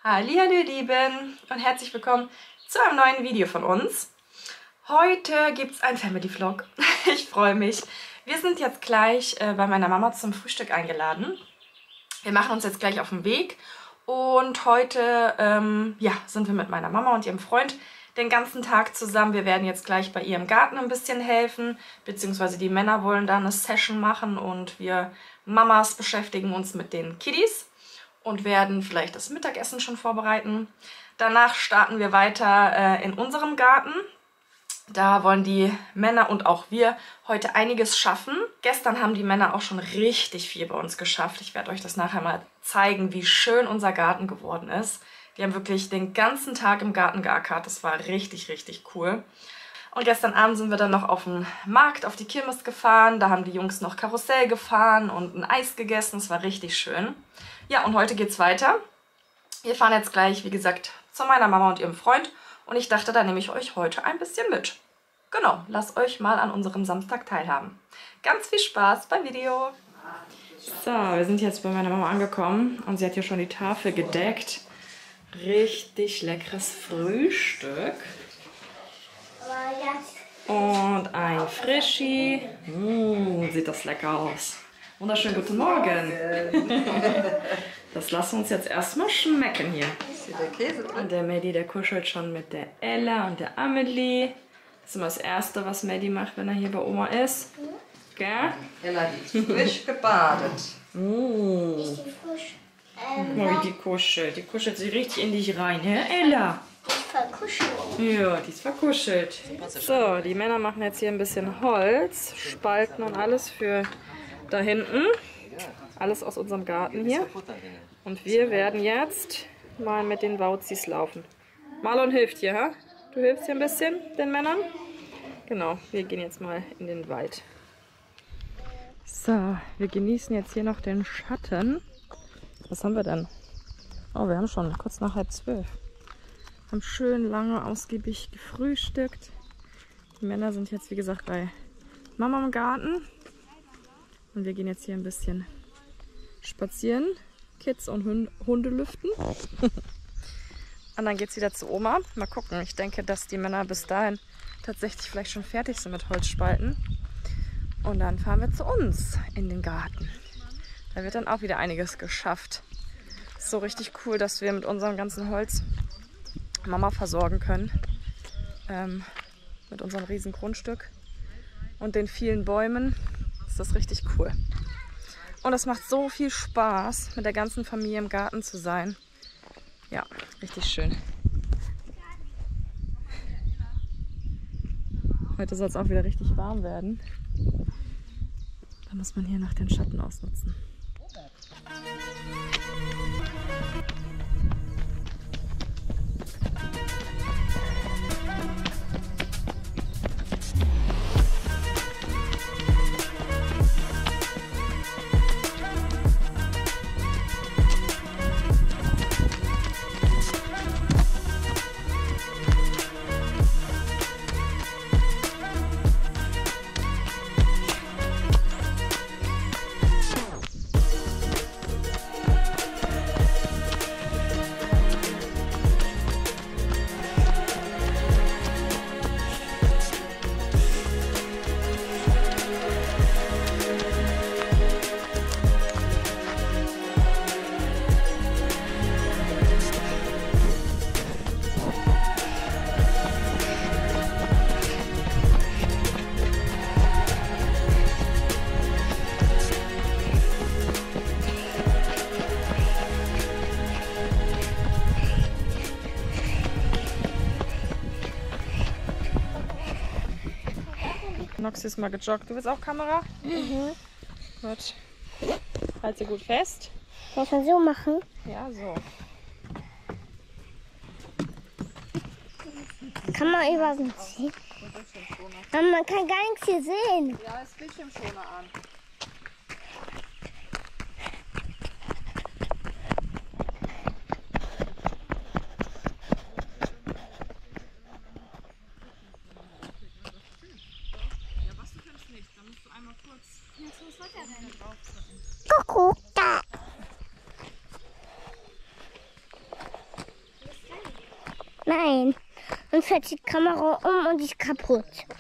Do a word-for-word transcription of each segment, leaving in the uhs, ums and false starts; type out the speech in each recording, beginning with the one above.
Hallihallo ihr Lieben und herzlich willkommen zu einem neuen Video von uns. Heute gibt es einen Family Vlog. Ich freue mich. Wir sind jetzt gleich äh, bei meiner Mama zum Frühstück eingeladen. Wir machen uns jetzt gleich auf den Weg und heute ähm, ja, sind wir mit meiner Mama und ihrem Freund den ganzen Tag zusammen. Wir werden jetzt gleich bei ihr im Garten ein bisschen helfen, beziehungsweise die Männer wollen da eine Session machen und wir Mamas beschäftigen uns mit den Kiddies und werden vielleicht das Mittagessen schon vorbereiten. Danach starten wir weiter äh, in unserem Garten. Da wollen die Männer und auch wir heute einiges schaffen. Gestern haben die Männer auch schon richtig viel bei uns geschafft. Ich werde euch das nachher mal zeigen, wie schön unser Garten geworden ist. Die haben wirklich den ganzen Tag im Garten geackert. Das war richtig, richtig cool. Und gestern Abend sind wir dann noch auf den Markt, auf die Kirmes gefahren. Da haben die Jungs noch Karussell gefahren und ein Eis gegessen. Das war richtig schön. Ja, und heute geht's weiter. Wir fahren jetzt gleich, wie gesagt, zu meiner Mama und ihrem Freund. Und ich dachte, da nehme ich euch heute ein bisschen mit. Genau, lasst euch mal an unserem Samstag teilhaben. Ganz viel Spaß beim Video. So, wir sind jetzt bei meiner Mama angekommen und sie hat hier schon die Tafel gedeckt. Richtig leckeres Frühstück. Und ein Frischi. Mmh, sieht das lecker aus. Wunderschönen guten Morgen. Das lassen wir uns jetzt erstmal schmecken hier. Der Käse drin. Und der Maddie, der kuschelt schon mit der Ella und der Amelie. Das ist immer das Erste, was Maddie macht, wenn er hier bei Oma ist. Gell? Ella, die ist frisch gebadet. Mm. Ist die frisch? Ähm, Guck mal, wie die kuschelt. Die kuschelt sich richtig in dich rein, hä, Ella? Die ist verkuschelt. Ja, die ist verkuschelt. So, die Männer machen jetzt hier ein bisschen Holz, Spalten und alles für da hinten. Alles aus unserem Garten hier. Und wir werden jetzt mal mit den Wauzis laufen. Marlon hilft hier, ha? Du hilfst hier ein bisschen den Männern? Genau, wir gehen jetzt mal in den Wald. So, wir genießen jetzt hier noch den Schatten. Was haben wir denn? Oh, wir haben schon kurz nach halb zwölf. Haben schön lange, ausgiebig gefrühstückt. Die Männer sind jetzt, wie gesagt, bei Mama im Garten. Und wir gehen jetzt hier ein bisschen spazieren. Kids und Hund Hunde lüften. Und dann geht es wieder zu Oma. Mal gucken. Ich denke, dass die Männer bis dahin tatsächlich vielleicht schon fertig sind mit Holzspalten. Und dann fahren wir zu uns in den Garten. Da wird dann auch wieder einiges geschafft. Ist so richtig cool, dass wir mit unserem ganzen Holz Mama versorgen können. Ähm, mit unserem riesen Grundstück und den vielen Bäumen. Ist das richtig cool. Und es macht so viel Spaß, mit der ganzen Familie im Garten zu sein. Ja, richtig schön. Heute soll es auch wieder richtig warm werden. Da muss man hier noch den Schatten ausnutzen. Noxy ist mal gejoggt. Du willst auch Kamera? Mhm. Gut. Halt sie gut fest. Kannst du so machen? Ja, so. Kann man überhaupt sehen? Aber man kann gar nichts hier sehen. Ja, das Bildschirmschoner an. Kuckuck, da. Nein. Und fährt die Kamera um und ist kaputt.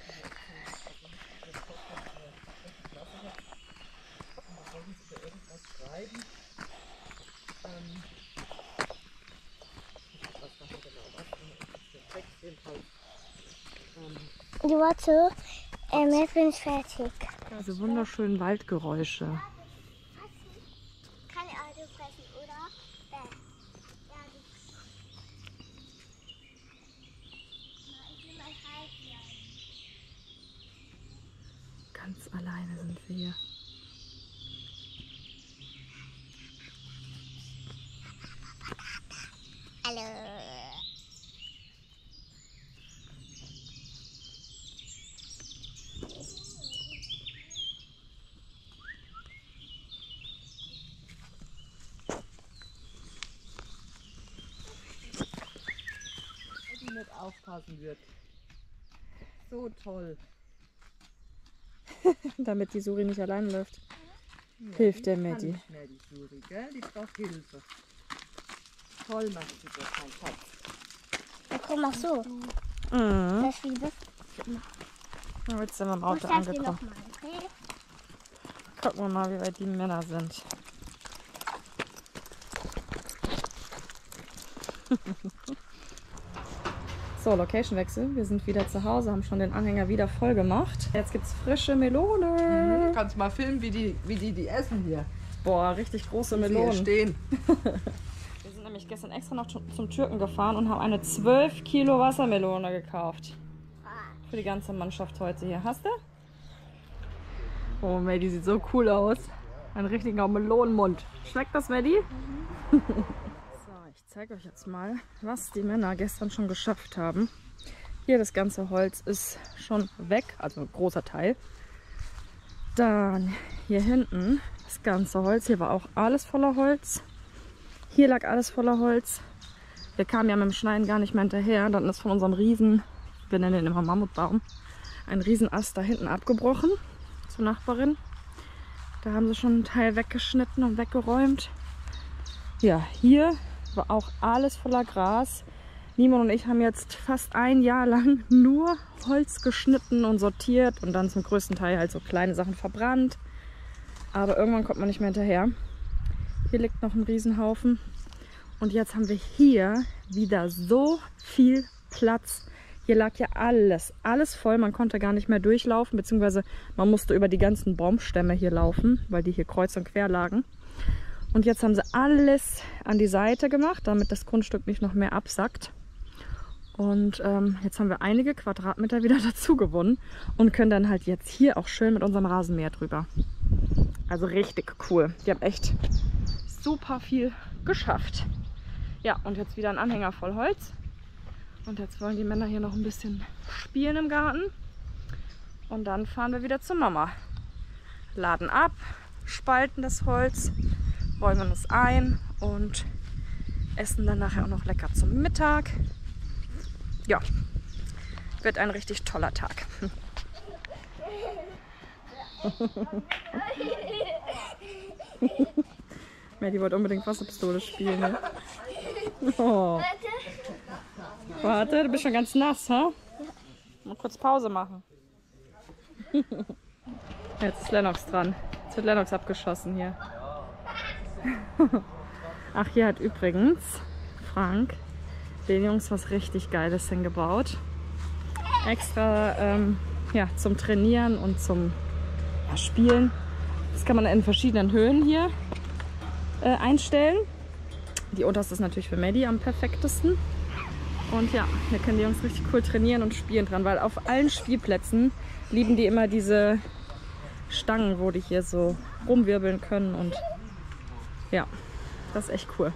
Die warte, ähm, jetzt bin ich fertig. Diese wunderschönen Waldgeräusche. Keine Auto fressen, oder? Ja, ich will mal halten. Ganz alleine sind wir hier. Hallo. Die nicht aufpassen wird. So toll. Damit die Suri nicht allein läuft. Ja, Hilft der die kann Medi. nicht mehr, die Suri, gell? Die braucht Hilfe. Toll macht sie das, mein Schatz. Ja, guck mal so. Mhm. Das wie das. Jetzt sind wir im Ich Auto zeig dir angekommen. nochmal, okay? Gucken wir mal, wie weit die Männer sind. So, Location-Wechsel. Wir sind wieder zu Hause, haben schon den Anhänger wieder voll gemacht. Jetzt gibt es frische Melone. Du kannst mal filmen, wie die, wie die, die essen hier. Boah, richtig große Wie sie hier Melonen. stehen. Wir sind nämlich gestern extra noch zum zum Türken gefahren und haben eine zwölf Kilo Wassermelone gekauft. Für die ganze Mannschaft heute hier. Hast du? Oh, Maddie sieht so cool aus. Ein richtiger Melonenmund. Schmeckt das, Maddie? Mhm. So, ich zeige euch jetzt mal, was die Männer gestern schon geschafft haben. Hier das ganze Holz ist schon weg, also ein großer Teil. Dann hier hinten das ganze Holz. Hier war auch alles voller Holz. Hier lag alles voller Holz. Wir kamen ja mit dem Schneiden gar nicht mehr hinterher. Dann ist von unserem Riesen, wir nennen den immer Mammutbaum, ein Riesenast da hinten abgebrochen zur Nachbarin. Da haben sie schon einen Teil weggeschnitten und weggeräumt. Ja, hier war auch alles voller Gras. Nimon und ich haben jetzt fast ein Jahr lang nur Holz geschnitten und sortiert und dann zum größten Teil halt so kleine Sachen verbrannt. Aber irgendwann kommt man nicht mehr hinterher. Hier liegt noch ein Riesenhaufen. Und jetzt haben wir hier wieder so viel Platz. Hier lag ja alles, alles voll. Man konnte gar nicht mehr durchlaufen, beziehungsweise man musste über die ganzen Baumstämme hier laufen, weil die hier kreuz und quer lagen. Und jetzt haben sie alles an die Seite gemacht, damit das Grundstück nicht noch mehr absackt. Und ähm, jetzt haben wir einige Quadratmeter wieder dazu gewonnen und können dann halt jetzt hier auch schön mit unserem Rasenmäher drüber. Also richtig cool. Die haben echt super viel geschafft. Ja, und jetzt wieder ein Anhänger voll Holz. Und jetzt wollen die Männer hier noch ein bisschen spielen im Garten. Und dann fahren wir wieder zur Mama. Laden ab, spalten das Holz, räumen es ein und essen dann nachher auch noch lecker zum Mittag. Ja, wird ein richtig toller Tag. Maddie wollte unbedingt Wasserpistole spielen. Ne? Oh. Warte, du bist schon ganz nass, ha? Mal kurz Pause machen. Jetzt ist Lennox dran. Jetzt wird Lennox abgeschossen hier. Ach, hier hat übrigens Frank den Jungs was richtig Geiles hingebaut. Extra ähm, ja, zum Trainieren und zum ja, Spielen. Das kann man in verschiedenen Höhen hier äh, einstellen. Die unterste ist natürlich für Maddie am perfektesten. Und ja, hier können die Jungs richtig cool trainieren und spielen dran, weil auf allen Spielplätzen lieben die immer diese Stangen, wo die hier so rumwirbeln können. Und ja, das ist echt cool.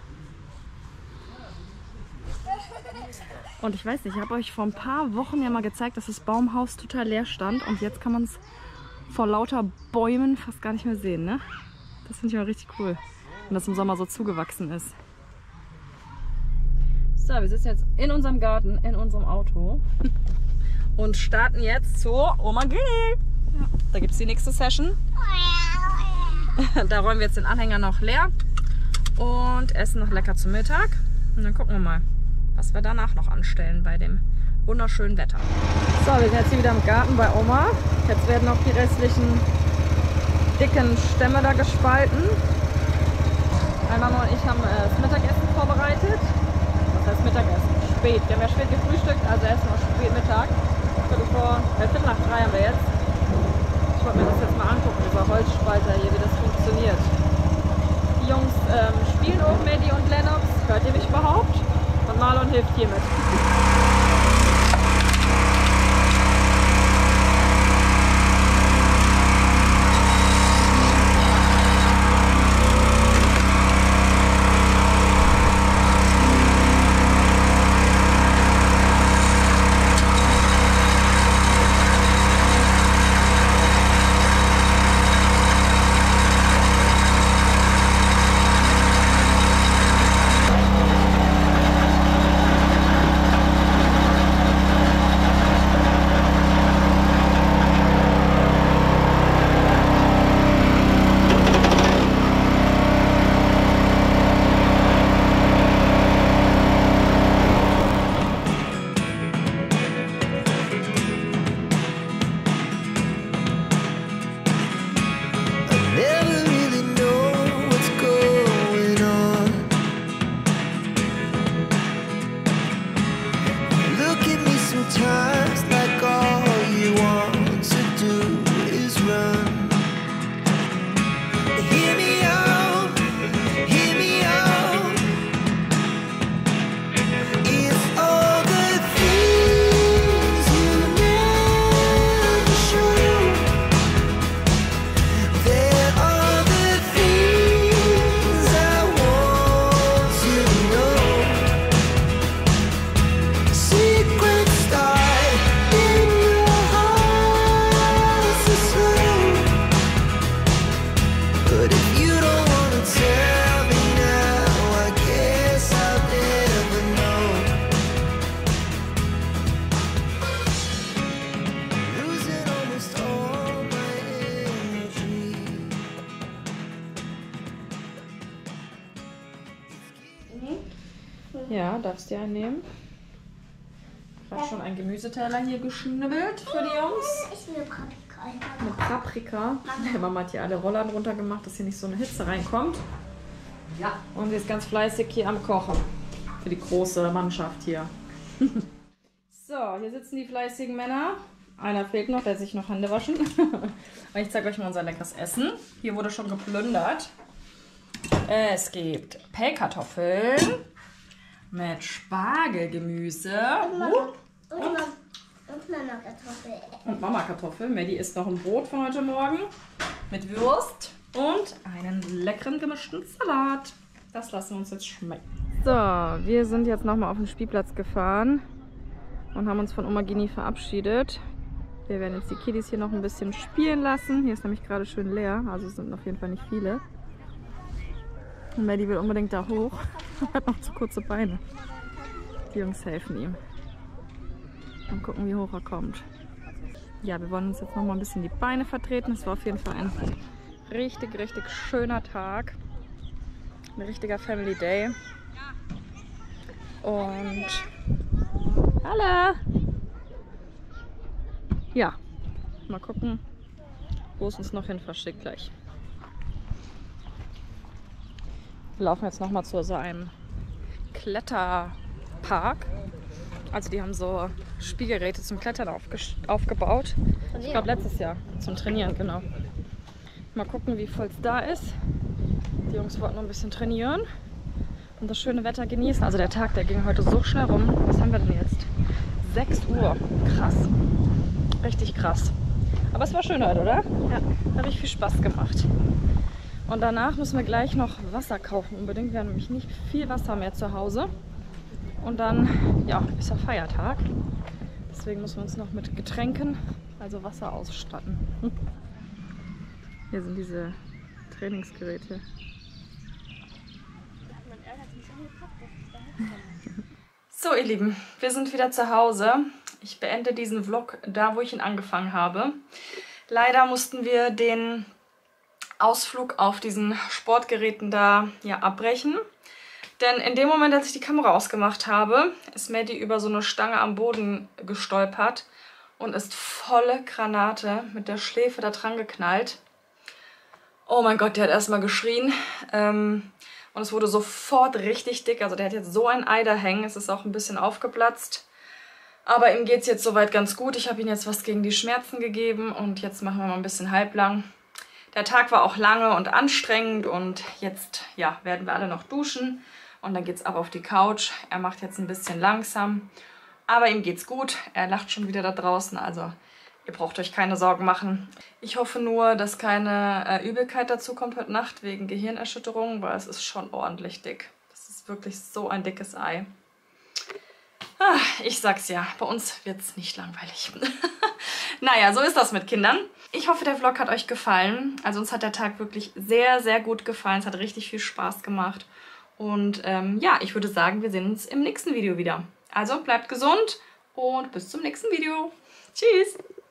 Und ich weiß nicht, ich habe euch vor ein paar Wochen ja mal gezeigt, dass das Baumhaus total leer stand. Und jetzt kann man es vor lauter Bäumen fast gar nicht mehr sehen, ne? Das finde ich mal richtig cool, wenn das im Sommer so zugewachsen ist. So, wir sitzen jetzt in unserem Garten, in unserem Auto und starten jetzt zur Oma G. Ja. Da gibt es die nächste Session. Da räumen wir jetzt den Anhänger noch leer und essen noch lecker zum Mittag. Und dann gucken wir mal. was wir danach noch anstellen bei dem wunderschönen Wetter. So, wir sind jetzt hier wieder im Garten bei Oma. Jetzt werden noch die restlichen dicken Stämme da gespalten. Meine Mama und ich haben äh, das Mittagessen vorbereitet. Was heißt Mittagessen? Spät. Wir haben ja spät gefrühstückt, also essen wir spät Mittag. Viertel vor, äh, Viertel nach drei haben wir jetzt. Ich wollte mir das jetzt mal angucken, dieser Holzspalter hier, wie das funktioniert. Die Jungs ähm, spielen oben, Maddie und Lennox. Hört ihr mich überhaupt? Und Marlon hilft hier mit. Ja, darfst dir einen nehmen. Gerade schon ein Gemüseteller hier geschnibbelt für die Jungs. Ich will Paprika. Mit Paprika. Die Mama hat hier alle Rollern runter gemacht, dass hier nicht so eine Hitze reinkommt. Ja. Und sie ist ganz fleißig hier am Kochen. Für die große Mannschaft hier. So, hier sitzen die fleißigen Männer. Einer fehlt noch, der sich noch Hände waschen. Und ich zeige euch mal unser leckeres Essen. Hier wurde schon geplündert. Es gibt Pellkartoffeln mit Spargelgemüse. Und Mama, und Mama, und Mama Kartoffel. Und Mama Kartoffel. Maddie isst noch ein Brot von heute Morgen mit Würst und einen leckeren gemischten Salat. Das lassen wir uns jetzt schmecken. So, wir sind jetzt nochmal auf den Spielplatz gefahren und haben uns von Oma Gini verabschiedet. Wir werden jetzt die Kiddies hier noch ein bisschen spielen lassen. Hier ist nämlich gerade schön leer, also es sind auf jeden Fall nicht viele. Und Maddie will unbedingt da hoch. Er hat noch zu kurze Beine. Die Jungs helfen ihm. Und gucken, wie hoch er kommt. Ja, wir wollen uns jetzt noch mal ein bisschen die Beine vertreten. Es war auf jeden Fall ein richtig, richtig schöner Tag. Ein richtiger Family Day. Und hallo! Ja, mal gucken, wo es uns noch hin verschickt gleich. Wir laufen jetzt noch mal zu so einem Kletterpark. Also die haben so Spielgeräte zum Klettern aufgebaut. Ich glaube letztes Jahr zum Trainieren, genau. Mal gucken, wie voll es da ist. Die Jungs wollten noch ein bisschen trainieren und das schöne Wetter genießen. Also der Tag, der ging heute so schnell rum. Was haben wir denn jetzt? sechs Uhr. Krass. Richtig krass. Aber es war schön heute, oder? Ja. Hat richtig viel Spaß gemacht. Und danach müssen wir gleich noch Wasser kaufen unbedingt. Wir haben nämlich nicht viel Wasser mehr zu Hause. Und dann, ja, ist ja Feiertag. Deswegen müssen wir uns noch mit Getränken, also Wasser, ausstatten. Hier sind diese Trainingsgeräte. So, ihr Lieben, wir sind wieder zu Hause. Ich beende diesen Vlog da, wo ich ihn angefangen habe. Leider mussten wir den Ausflug auf diesen Sportgeräten da ja abbrechen. Denn in dem Moment, als ich die Kamera ausgemacht habe, ist Maddie über so eine Stange am Boden gestolpert und ist volle Granate mit der Schläfe da dran geknallt. Oh mein Gott, der hat erstmal geschrien. Ähm, und es wurde sofort richtig dick. Also der hat jetzt so ein Ei da hängen. Es ist auch ein bisschen aufgeplatzt. Aber ihm geht es jetzt soweit ganz gut. Ich habe ihm jetzt was gegen die Schmerzen gegeben und jetzt machen wir mal ein bisschen halblang. Der Tag war auch lange und anstrengend und jetzt ja, werden wir alle noch duschen. Und dann geht es ab auf die Couch. Er macht jetzt ein bisschen langsam. Aber ihm geht's gut. Er lacht schon wieder da draußen. Also ihr braucht euch keine Sorgen machen. Ich hoffe nur, dass keine äh, Übelkeit dazu kommt heute Nacht wegen Gehirnerschütterung, weil es ist schon ordentlich dick. Das ist wirklich so ein dickes Ei. Ah, ich sag's ja, bei uns wird's nicht langweilig. Naja, so ist das mit Kindern. Ich hoffe, der Vlog hat euch gefallen. Also uns hat der Tag wirklich sehr, sehr gut gefallen. Es hat richtig viel Spaß gemacht. Und ähm, ja, ich würde sagen, wir sehen uns im nächsten Video wieder. Also bleibt gesund und bis zum nächsten Video. Tschüss!